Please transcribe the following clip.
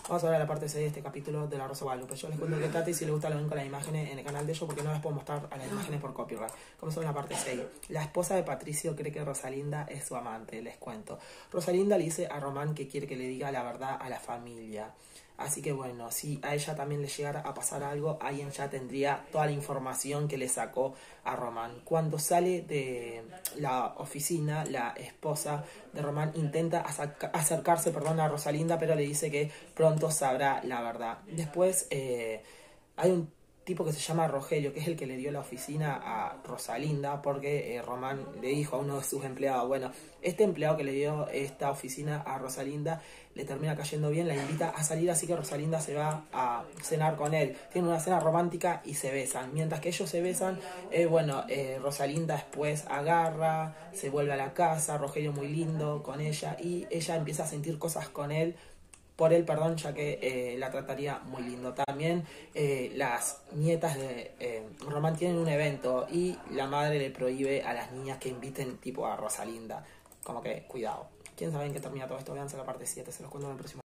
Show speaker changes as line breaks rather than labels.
Vamos a ver la parte 6 de este capítulo de La Rosa de Guadalupe. Yo les cuento que trata y si les gusta lo ven con las imágenes en el canal de ellos porque no les puedo mostrar a las imágenes por copyright. Comenzamos en la parte 6. La esposa de Patricio cree que Rosalinda es su amante, les cuento. Rosalinda le dice a Román que quiere que le diga la verdad a la familia. Así que bueno, si a ella también le llegara a pasar algo, alguien ya tendría toda la información que le sacó a Román. Cuando sale de la oficina, la esposa de Román intenta acercarse a Rosalinda, pero le dice que pronto sabrá la verdad. Después hay un tipo que se llama Rogelio, que es el que le dio la oficina a Rosalinda, porque Román le dijo a uno de sus empleados, bueno, este empleado que le dio esta oficina a Rosalinda le termina cayendo bien, la invita a salir, así que Rosalinda se va a cenar con él. Tienen una cena romántica y se besan. Mientras que ellos se besan, Rosalinda después agarra, se vuelve a la casa, Rogelio muy lindo con ella, y ella empieza a sentir cosas con él, por él, perdón, ya que la trataría muy lindo. También las nietas de Román tienen un evento y la madre le prohíbe a las niñas que inviten tipo a Rosalinda. Como que, cuidado. ¿Quién sabe en qué termina todo esto? Véanse la parte 7, se los cuento en el próximo.